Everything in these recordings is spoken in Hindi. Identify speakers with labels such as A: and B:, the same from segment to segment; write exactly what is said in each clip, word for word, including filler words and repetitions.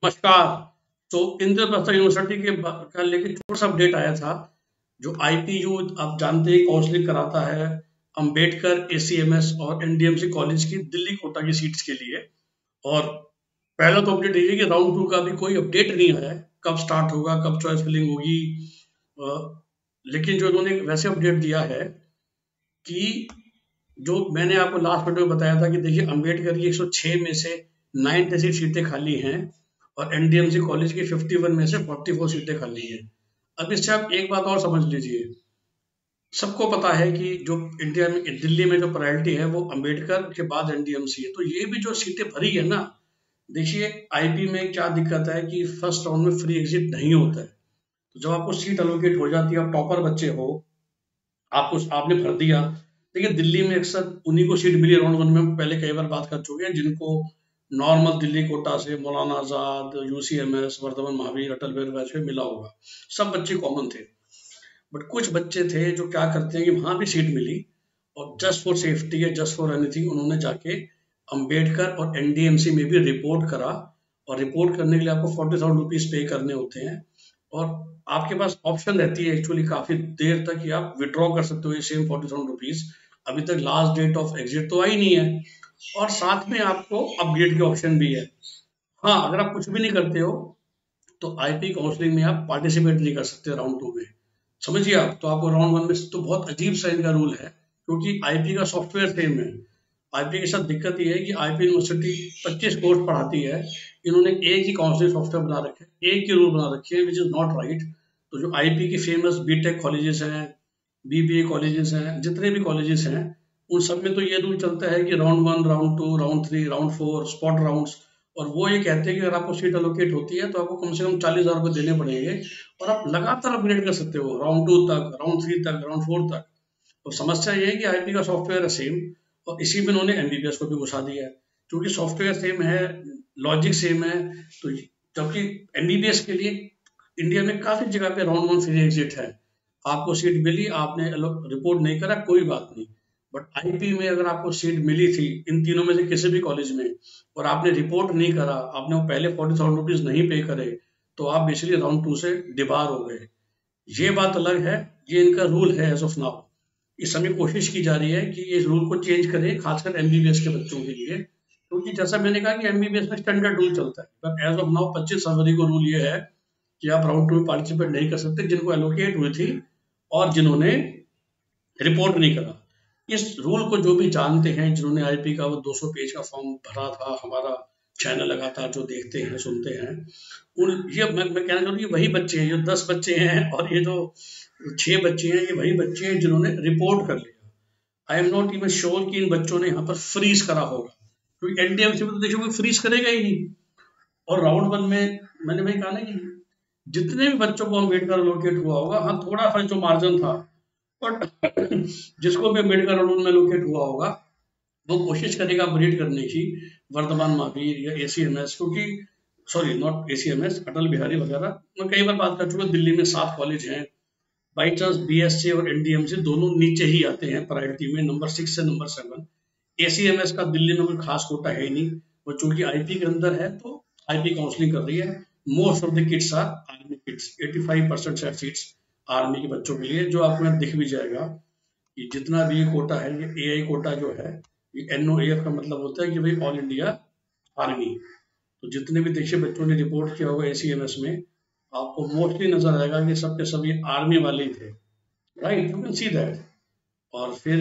A: नमस्कार। तो इंद्रप्रस्थ यूनिवर्सिटी के बा- का लेके छोटा सा अपडेट आया था। जो आईपीयू आप जानते हैं काउंसलिंग कराता है अंबेडकर, एसीएमएस और एनडीएमसी कॉलेज की दिल्ली कोटा की सीट्स के लिए। और पहला तो अपडेट ये है कि राउंड टू का भी कोई अपडेट नहीं है, कब स्टार्ट होगा, कब चॉइस फिलिंग होगी। अ, लेकिन जो इन्होंने वैसे अपडेट दिया है कि जो मैंने आपको लास्ट वीडियो में बताया था कि देखिए अंबेडकर की एक सौ छह में से नवासी सीटें खाली हैं और एनडीएमसी कॉलेज की इक्यावन में से चौवालीस सीटें खाली हैं। अब इससे आप एक बात और समझ लीजिए, सबको पता है कि जो इंडिया में दिल्ली में जो प्रायोरिटी है वो अंबेडकर के बाद एनडीएमसी है। तो ये भी जो सीटें भरी है ना, देखिए आईपी में क्या दिक्कत है कि फर्स्ट राउंड में फ्री एग्जिट नहीं होता है। तो जब आपको सीट अलोकेट हो जाती है, आप टॉपर बच्चे हो, आपको आपने भर दिया। देखिए दिल्ली में अक्सर उन्हीं को सीट मिली राउंड वन में, हम पहले कई बार बात कर चुके हैं, जिनको नॉर्मल दिल्ली कोटा से मौलाना आजाद, यूसीएमएस, वर्धमान महावीर, अटल बिहारी वाजपेयी मिला होगा। सब बच्चे कॉमन थे। बट कुछ बच्चे थे जो क्या करते हैं कि वहां भी सीट मिली और जस्ट फॉर सेफ्टी या जस्ट फॉर एनीथिंग उन्होंने जाके अंबेडकर और एनडीएमसी में भी रिपोर्ट करा। और रिपोर्ट करने के लिए आपको फोर्टी थाउजेंड रुपीज पे करने होते हैं। और आपके पास ऑप्शन रहती है एक्चुअली काफी देर तक कि आप विड्रॉ कर सकते हो ये सेम फोर्टी थाउजेंड रुपीज। अभी तक लास्ट डेट ऑफ एग्जिट तो आई नहीं है। और साथ में आपको अपग्रेड के ऑप्शन भी है। हाँ, अगर आप कुछ भी नहीं करते हो तो आईपी काउंसलिंग में आप पार्टिसिपेट नहीं कर सकते राउंड टू में। समझिए आप, तो आपको राउंड वन में तो बहुत अजीब सा इनका रूल है, क्योंकि आईपी का सॉफ्टवेयर सेम है। आईपी के साथ दिक्कत ये है कि आईपी यूनिवर्सिटी पच्चीस कोर्स पढ़ाती है, इन्होंने एक ही काउंसलिंग सॉफ्टवेयर बना रखे हैं, एक ही रूल बना रखे हैं, विच इज नॉट राइट। तो जो आईपी की फेमस बीटेक कॉलेजेस हैं, बीबीए कॉलेजेस हैं, जितने भी कॉलेजेस हैं, उन सब में तो ये रूल चलता है कि round one, round two, round three, round four, spot rounds. और वो ये कहते हैं कि अगर आपको सीट अलोकेट होती है तो आपको कम से कम चालीस हजार रुपये देने पड़ेंगे और आप लगातार अपग्रेड कर सकते हो राउंड टू तक, राउंड थ्री तक, राउंड फोर तक। तो समस्या ये है कि आईपी का सॉफ्टवेयर है सेम, और इसी में उन्होंने एमबीबीएस को भी घुसा दिया है, क्योंकि सॉफ्टवेयर सेम है, लॉजिक सेम है। तो जबकि एमबीबीएस के लिए इंडिया में काफी जगह पे राउंड वन फ्री एग्जिट है। आपको सीट मिली, आपने रिपोर्ट नहीं करा, कोई बात नहीं। बट आईपी में अगर आपको सीट मिली थी इन तीनों में से किसी भी कॉलेज में और आपने रिपोर्ट नहीं करा, आपने वो पहले फोर्टी थाउजेंड रुपीज नहीं पे करे, तो आप बेसिकली राउंड टू से डिबार हो गए। ये बात अलग है, ये इनका रूल है एज ऑफ नाउ। इस समय कोशिश की जा रही है कि इस रूल को चेंज करें, खासकर एमबीबीएस के बच्चों के लिए, क्योंकि जैसा मैंने कहा कि एमबीबीएस में स्टैंडर्ड रूल चलता है। बट एज ऑफ नाउ पच्चीस फरवरी को रूल ये है कि आप राउंड टू में पार्टिसिपेट नहीं कर सकते, जिनको एलोकेट हुई थी और जिन्होंने रिपोर्ट नहीं करा। इस रूल को जो भी जानते हैं, जिन्होंने आईपी का वो दो सौ पेज का फॉर्म भरा था, हमारा चैनल लगातार जो देखते हैं सुनते हैं, उन ये मैं, मैं कहना चाहूँ, ये वही बच्चे हैं, जो दस बच्चे हैं और ये जो छह बच्चे हैं, ये वही बच्चे हैं जिन्होंने रिपोर्ट कर लिया। I am not even sure कि इन बच्चों ने यहाँ पर फ्रीज करा होगा, क्योंकि एनडीएमसी में तो देखिए कोई फ्रीज करेगा ही नहीं। और राउंड वन में मैंने वही कहा ना कि जितने भी बच्चों को अम्बेडकर एलोकेट हुआ होगा, हाँ थोड़ा सा जो मार्जिन था, बट जिसको भी अम्बेडकर रूल में लोकेट हुआ होगा वो कोशिश करेगा अपग्रेड करने की, वर्धमान महावीर या एसीएमएस, क्योंकि sorry not ACMS, Atal Bihari वगैरह। मैं कई बार बात कर चुका, दिल्ली में सात कॉलेज हैं, बाई चांस बीएससी और एनडीएमसी दोनों नीचे ही आते हैं प्रायोरिटी में, नंबर सिक्स से नंबर सेवन। एसीएमएस का दिल्ली में कोई खास कोटा है ही नहीं, वो चूंकि आईपी के अंदर है तो आईपी काउंसलिंग कर रही है। Most of the kids are army kids, पचासी परसेंट शायद सीट्स आर्मी के बच्चों के लिए, जो आपको यहाँ दिख भी जाएगा कि जितना भी ये कोटा है, ये एआई कोटा जो है, ये एनओएएफ का मतलब होता है कि भाई ऑल इंडिया आर्मी। तो जितने भी देखिए बच्चों ने रिपोर्ट किया होगा एसीएमएस में, आपको मोस्टली नजर आएगा कि सब के सब ये आर्मी वाले ही थे, right, you can see that. और फिर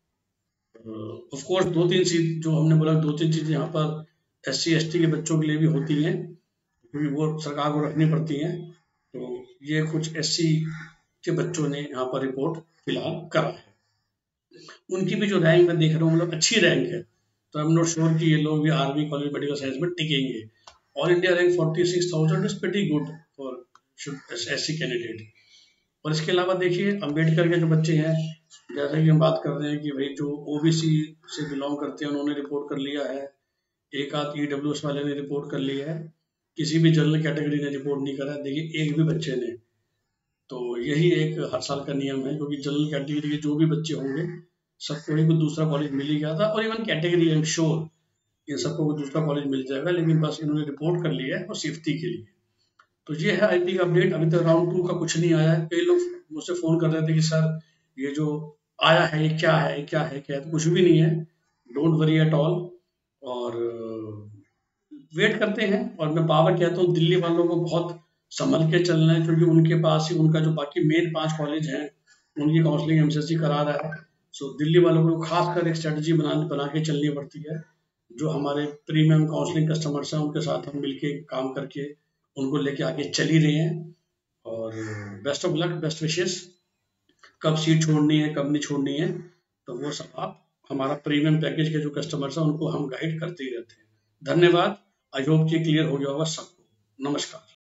A: ऑफ कोर्स दो तीन चीज जो हमने बोला, दो तीन चीजें यहाँ पर एस सी एस टी के बच्चों के लिए भी होती हैं, क्योंकि वो सरकार को रखनी पड़ती हैं। तो ये कुछ एस सी के बच्चों ने यहाँ पर रिपोर्ट फिलहाल करा है। उनकी भी जो रैंक मैं देख रहा हूँ, मतलब अच्छी रैंक है, तो आई एम नॉट श्योर कि ये लोग भी आर्मी कॉलेज मेडिकल साइंस में टिकेंगे। All India rank forty six thousand is pretty good for SC candidate. और इसके अलावा देखिए अंबेडकर के जो बच्चे हैं, जैसा कि हम बात कर रहे हैं कि भाई जो ओबीसी से बिलोंग करते हैं उन्होंने रिपोर्ट कर लिया है, एक आध ईडब्ल्यूएस वाले ने रिपोर्ट कर लिया है, किसी भी जनरल कैटेगरी ने रिपोर्ट नहीं करा, देखिए एक भी बच्चे ने। तो यही एक हर साल का नियम है, क्योंकि जनरल कैटेगरी के जो भी बच्चे होंगे सबको ही कुछ दूसरा कॉलेज मिल ही गया था। और even category I am sure इन सबको दूसरा कॉलेज मिल जाएगा, लेकिन बस इन्होंने रिपोर्ट कर लिया है और सेफ्टी के लिए। तो ये है आईटी का अपडेट। अभी तक राउंड टू का कुछ नहीं आया है। कई लोग मुझसे फ़ोन कर रहे थे कि सर ये जो आया है ये क्या है, ये क्या है, क्या है? तो कुछ भी नहीं है, डोंट वरी एट ऑल। और वेट करते हैं। और मैं पावर कहता हूँ दिल्ली वालों को बहुत संभल के चलना है, क्योंकि उनके पास ही उनका जो बाकी मेन पांच कॉलेज हैं उनकी काउंसलिंग एमसीएससी करा रहा है। सो दिल्ली वालों को खास कर एक स्ट्रेटजी बना बना के चलनी पड़ती है। जो हमारे प्रीमियम काउंसलिंग कस्टमर्स हैं उनके साथ हम मिलके काम करके उनको लेके आगे चल ही रहे हैं। और best of luck, best wishes. कब सीट छोड़नी है, कब नहीं छोड़नी है, तो वो सब आप हमारा प्रीमियम पैकेज के जो कस्टमर्स हैं उनको हम गाइड करते ही रहते हैं। धन्यवाद। आई होप कि क्लियर हो गया होगा सबको। नमस्कार।